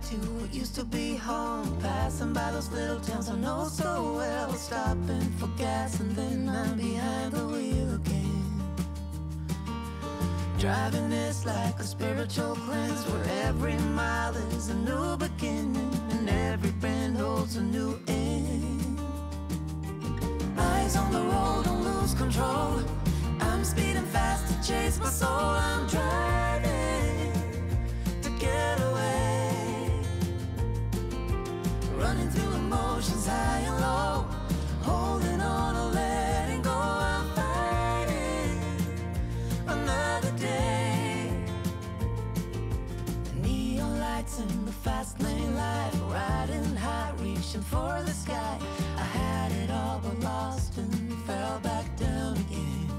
to what used to be home. Passing by those little towns I know so well, stopping for gas and then I'm behind the wheel again. Driving is like a spiritual cleanse, where every mile is a new beginning and every bend holds a new end. Eyes on the road, don't lose control. I'm speeding fast to chase my soul. I'm driving to get away, running through emotions high and low, holding on or letting go. I'm fighting another day. The neon lights in the fast lane life, riding high, reaching for the sky. I had it all but lost and fell back down again.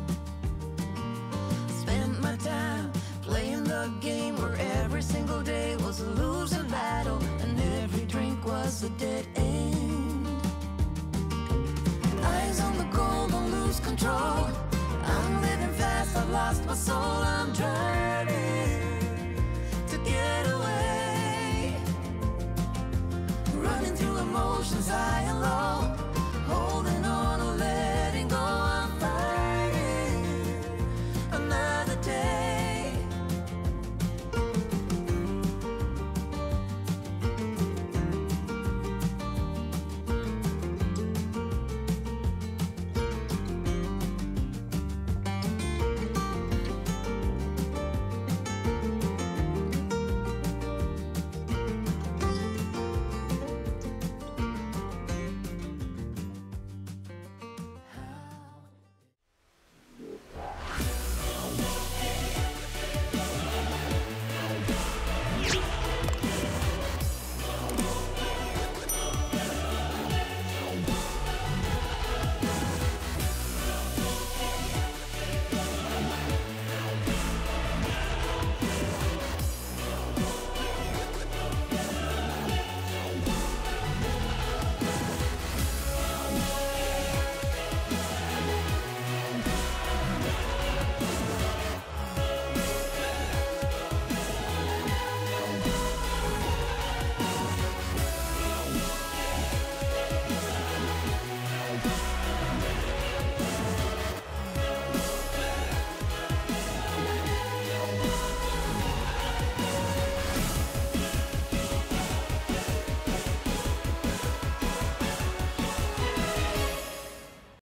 Spent my time playing the game where every single day was a losing battle and every drink was a dead end. Eyes on the goal, don't lose control. I'm living fast, I've lost my soul.